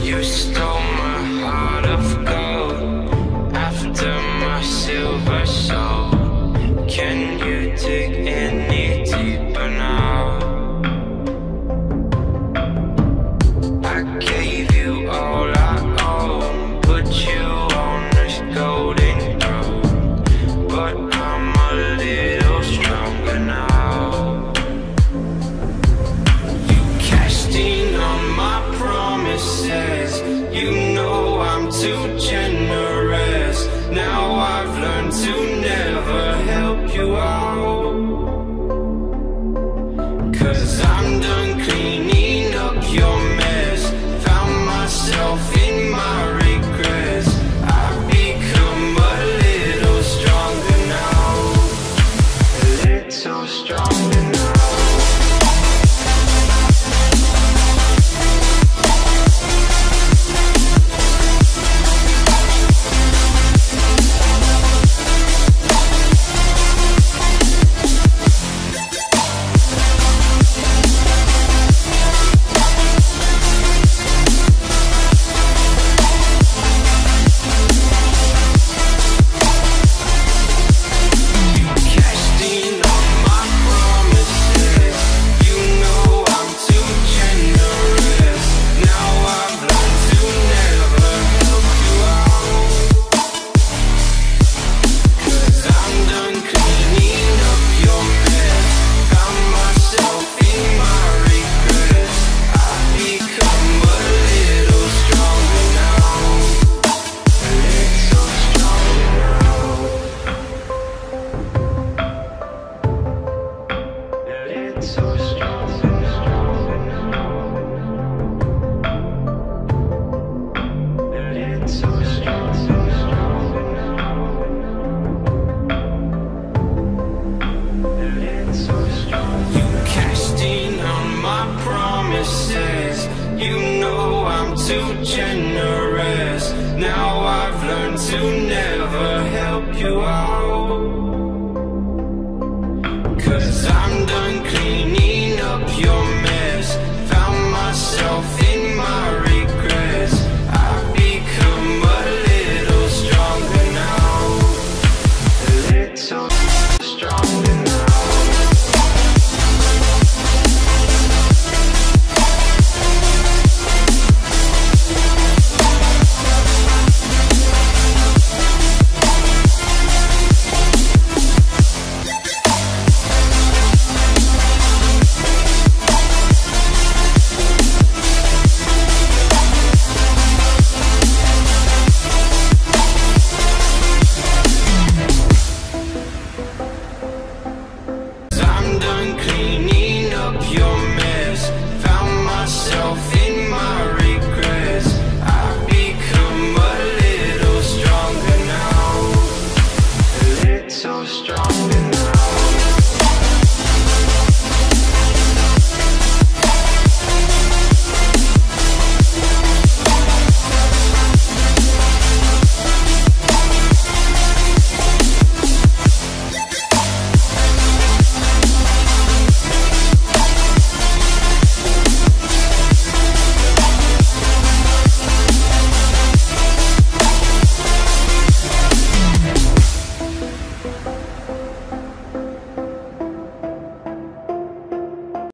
You stole my heart of gold after my silver soul. Can you dig any deeper now? I gave you all I own, put you on this golden throne, but I'm a little stronger now. You cashed in on my promises, you know I'm too generous. Now I've learned to never help you out, 'cause I'm done cleaning up your mess. Found myself in my regrets. I've become a little stronger now, a little stronger now. You know I'm too generous. Now I've learned to never help you out.